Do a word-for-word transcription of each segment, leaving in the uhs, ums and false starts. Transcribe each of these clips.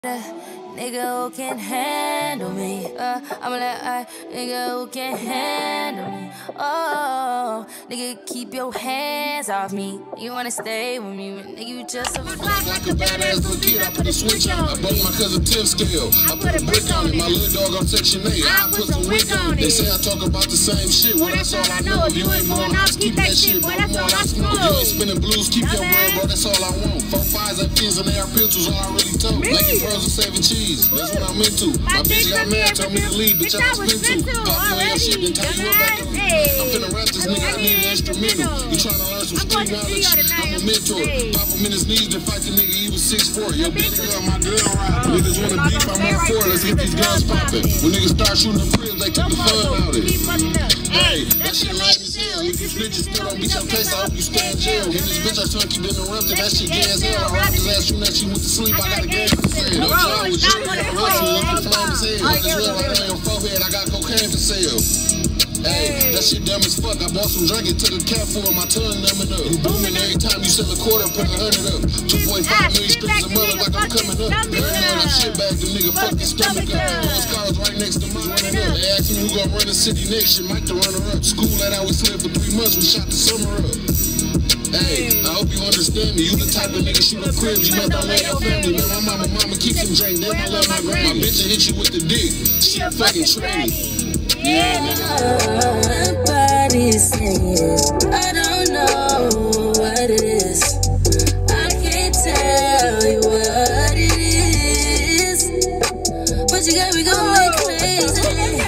Nigga who can handle me. Uh, I'm like, uh, nigga who can handle me. Oh, nigga, keep your hands off me. You wanna stay with me, but nigga, you just a fly like a badass little kid. I put a switch on. I broke my cousin tip scale. I put a brick on it. My little dog on section eight. I put some wig on it. They say I talk about the same shit. Well, that's all I know. If you ain't blowing off, keep that shit. Boy, that's all I smoke. You ain't spinning blues, keep your bread, bro. That's all I want. Four fives and fins and A R pistols, all I really told. Making pearls and saving cheese. That's what I'm into. My bitch got mad, told me to leave, bitch, I was meant to. Pop you in your shit, then tie you up back on. I'm finna rap this nigga, I need an instrumental. You tryna learn some street knowledge? I'm a mentor. Pop him in his knees, then fight the nigga, he was six foot four. Yo, bitch, girl, my girl ride. Niggas wanna beef, I'm on four, let's get these guns poppin'. When niggas start shooting the cribs, they took the fun out of it. Hey, that shit lame as hell. If you snitches still don't beat your case, I hope you stay in jail. In this bitch, I turn keep interrupted, that shit gay as hell. I robbed his ass, shooting that she went to sleep, I got a game for sale. No jail with you, I hustle, if you flame as hell. If it's real, I lay on forehead, I got cocaine for sale. Hey, that shit dumb as fuck. I bought some drink and took a cap full of my tongue numbing up. You booming every time you sell a quarter, put a hundred up. two point five million strips of mother like I'm coming up. They know that shit back, the nigga fuck his stomach up. Those cars right next to mine running up. They asked me who gon' run the city next year, Mike the runner up. School that I was slid for three months, we shot the summer up. Hey, I hope you understand me. You the type of nigga shoot up cribs, you must don't let your family. Man, my mama, mama keep some drink, then I love my grandma. My bitch will hit you with the dick. She a fucking tranny. Yeah, nobody's singing. I don't know what it is. I can't tell you what it is. But you got me going crazy.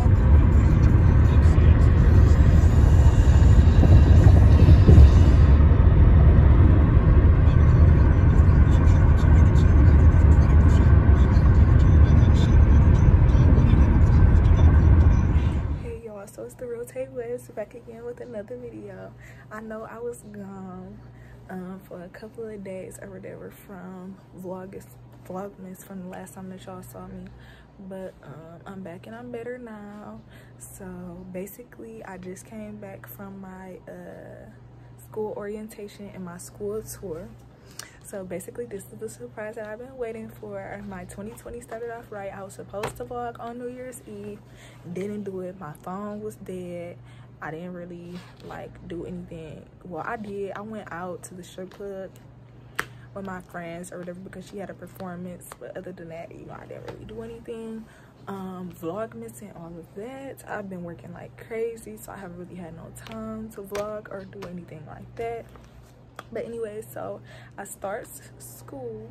So it's the Real Tay West back again with another video. I know I was gone um, for a couple of days or whatever from Vlogmas, Vlogmas from the last time that y'all saw me. But um, I'm back and I'm better now. So basically I just came back from my uh, school orientation and my school tour. So basically this is the surprise that I've been waiting for. My twenty twenty started off right. I was supposed to vlog on New Year's Eve, didn't do it. My phone was dead. I didn't really like do anything. Well, I did. I went out to the strip club with my friends or whatever because she had a performance. But other than that, you know, I didn't really do anything. Um, Vlogmas and all of that. I've been working like crazy, so I haven't really had no time to vlog or do anything like that. But anyway, so I start school.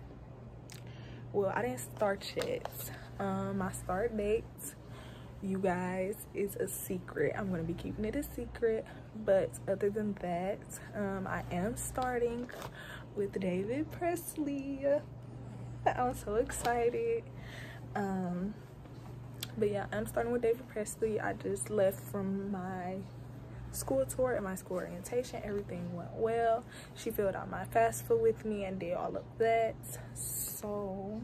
Well, I didn't start yet. Um, my start date, you guys, is a secret. I'm gonna be keeping it a secret. But other than that, um, I am starting with David Presley. I'm so excited. Um, but yeah, I'm starting with David Presley. I just left from my school tour and my school orientation. Everything went well. She filled out my FAFSA with me and did all of that. So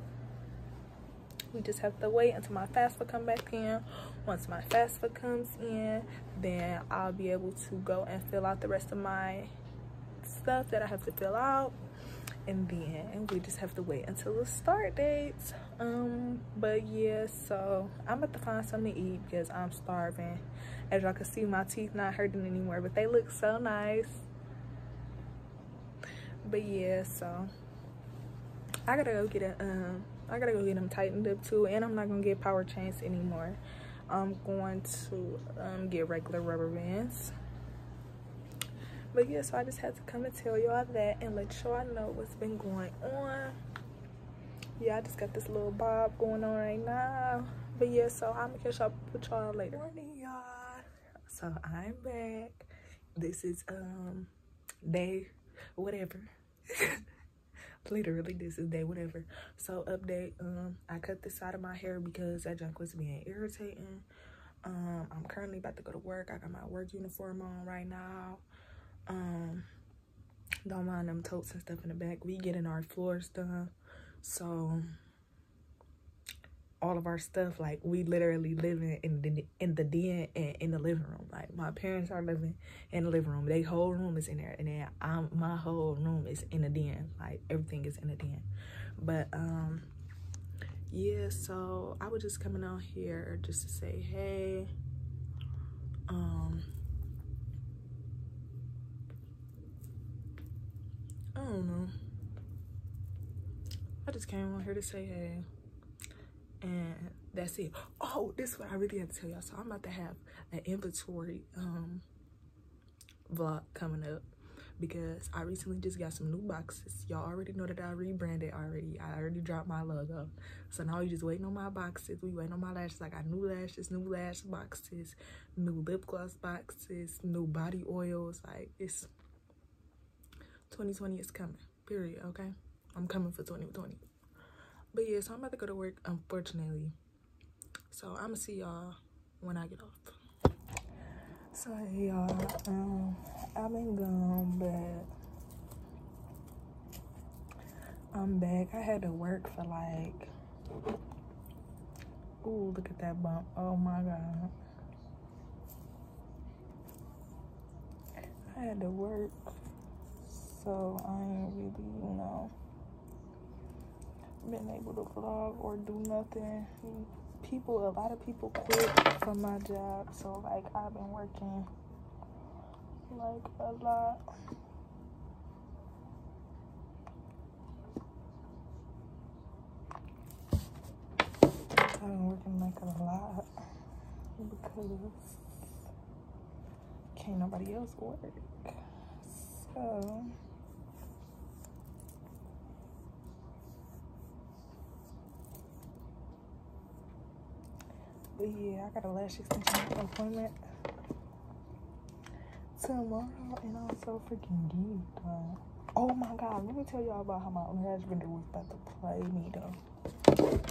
we just have to wait until my FAFSA come back in. Once my FAFSA comes in, then I'll be able to go and fill out the rest of my stuff that I have to fill out. And then we just have to wait until the start date. Um, but yeah, so I'm about to find something to eat because I'm starving. As y'all can see, my teeth not hurting anymore, but they look so nice. But yeah, so I gotta go get a um I gotta go get them tightened up too, and I'm not gonna get power chains anymore. I'm going to um get regular rubber bands. But yeah, so I just had to come and tell y'all that and let y'all know what's been going on. Yeah, I just got this little bob going on right now. But yeah, so I'm gonna catch up with y'all later. Morning, y'all. So I'm back. This is um day whatever. Literally, this is day whatever. So update. Um, I cut this side of my hair because that junk was being irritating. Um, I'm currently about to go to work. I got my work uniform on right now. Um, don't mind them totes and stuff in the back. We getting our floors done, so all of our stuff, like, we literally living in the in the den and in the living room. Like, my parents are living in the living room. Their whole room is in there, and then I'm, my whole room is in the den. Like, everything is in the den. But um yeah, so I was just coming out here just to say hey. um I don't know, I just came on here to say hey, and that's it. Oh, this is what I really have to tell y'all. So I'm about to have an inventory um vlog coming up, because I recently just got some new boxes. Y'all already know that I rebranded already. I already dropped my logo. So now you just waiting on my boxes. We waiting on my lashes. I got new lashes, new lash boxes, new lip gloss boxes, new body oils. Like, it's twenty twenty is coming, period, okay? I'm coming for twenty twenty. But yeah, so I'm about to go to work, unfortunately. So I'm gonna see y'all when I get off. So hey y'all, um, I've been gone, but I'm back. I had to work for like, ooh, look at that bump. Oh my God. I had to work, so I ain't really, you know, been able to vlog or do nothing. People, a lot of people quit from my job, so like I've been working like a lot. I've been working like a lot because can't nobody else work. So but yeah, I got a lash extension appointment tomorrow, and also freaking geeked. Uh, oh my God, let me tell y'all about how my lash vendor was about to play me though.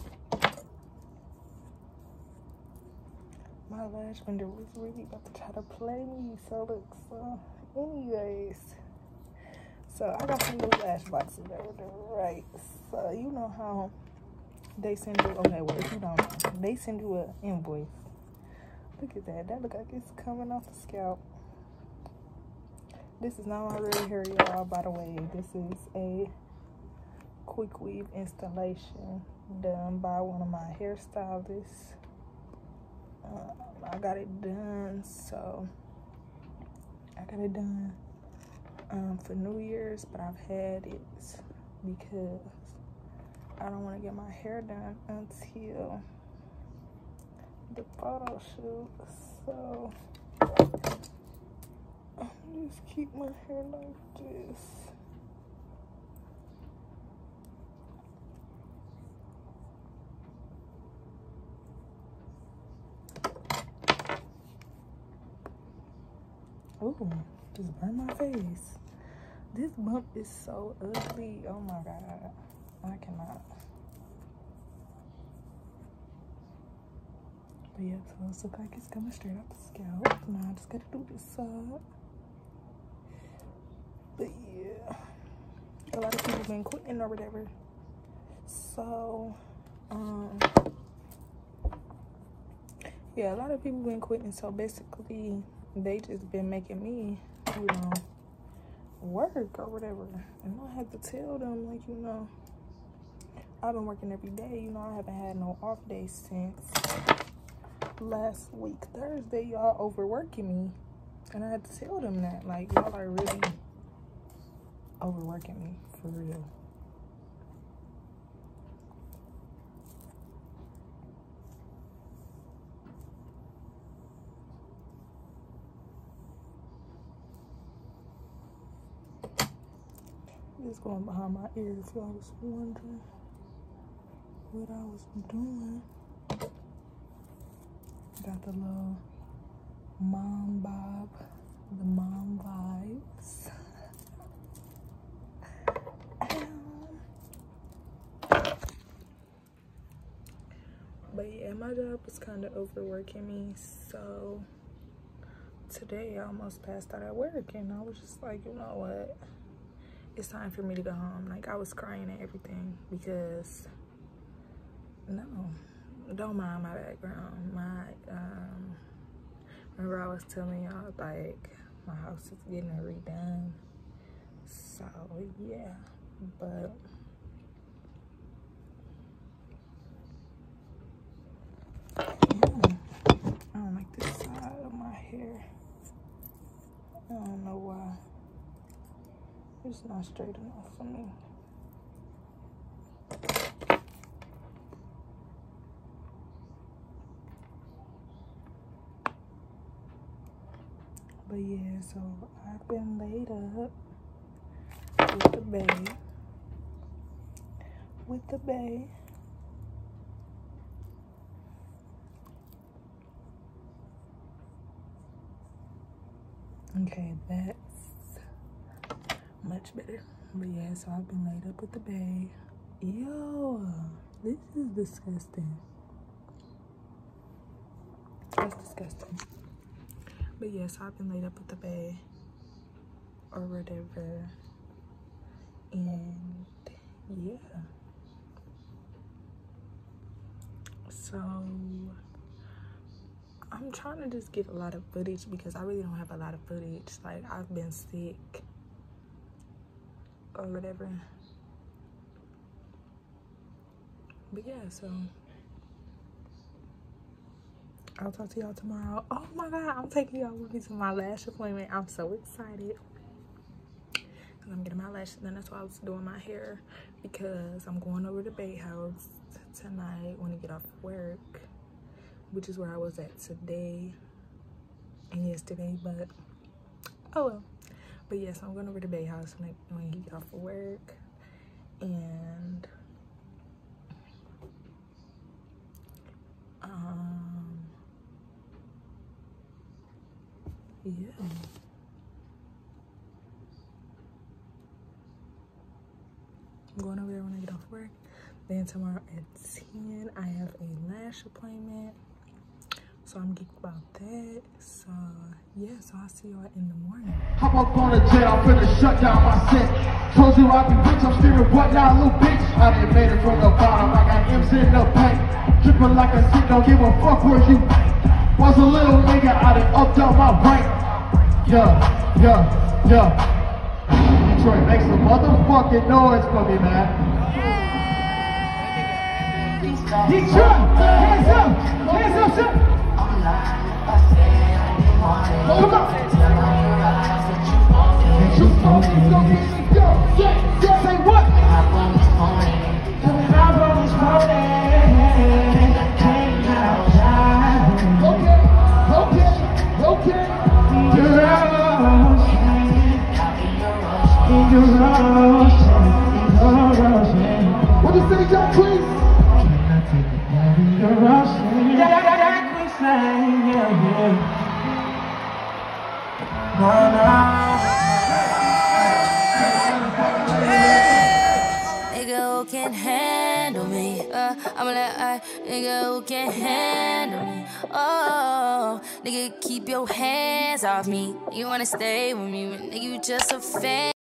My lash vendor was really about to try to play me. So look, so anyways, so I got some new lash boxes over there, right? So you know how they send you, okay, well, if you don't know, they send you an invoice. Look at that. That look like it's coming off the scalp. This is not my real hair, y'all, by the way. This is a quick weave installation done by one of my hairstylists. Um, I got it done, so I got it done um, for New Year's, but I've had it because I don't want to get my hair done until the photo shoot. So I'm just keep my hair like this. Ooh, just burn my face. This bump is so ugly. Oh my God. I cannot. But yeah, so it looks like it's coming straight up the scalp. Now I just gotta do this side. But yeah, a lot of people been quitting or whatever. So, um, yeah, a lot of people been quitting. So basically, they just been making me, you know, work or whatever. And I have to tell them, like, you know, I've been working every day. You know, I haven't had no off days since last week Thursday. Y'all overworking me, and I had to tell them that, like, y'all are really overworking me for real. Just going behind my ear if y'all was wondering what I was doing. Got the little mom bob, the mom vibes. But yeah, my job was kind of overworking me, so today I almost passed out at work, and I was just like, you know what? It's time for me to go home. Like, I was crying and everything because, no, don't mind my background. My, um, remember I was telling y'all, like, my house is getting redone. So, yeah, but It's not straight enough for me. But yeah, so I've been laid up with the bae. With the bae. Okay, that's much better. But yeah, so I've been laid up with the bae. Yo, this is disgusting. That's disgusting. But yeah, so I've been laid up with the bae or whatever. And yeah. So I'm trying to just get a lot of footage because I really don't have a lot of footage. Like, I've been sick or whatever. But yeah, so I'll talk to y'all tomorrow. Oh my God, I'm taking y'all with me to my lash appointment. I'm so excited. Cause I'm getting my lashes done. That's why I was doing my hair, because I'm going over to Bae House tonight when I get off work, which is where I was at today and yesterday, but oh well. But yes, yeah, so I'm going over to Bae House when, I, when he get off of work. And um yeah, I'm going over there when I get off work. Then tomorrow at ten, I have a lash appointment. So I'm geeked about that. So yeah, so I'll see y'all in the morning. Hop up on the jet, I'm finna shut down my set. Told you I be rich, I'm screaming, what now, little bitch? I done made it from the bottom, I got M's in the bank. Dripping like a shit, don't give a fuck where you was a little nigga, I done upped up my rank. Yeah, yeah, yeah. Detroit, make some motherfucking noise for me, man. Detroit, hands up, hands up, sir. Come on. Say what? Okay, okay, okay. You're out. You're out. What you say, John, please? You're rushing. Yeah, yeah, yeah, Queensland, yeah, yeah. No, no. Nigga who can handle me, uh, I'ma let I, nigga who can handle me, oh, nigga keep your hands off me, you wanna stay with me, nigga you just a fan.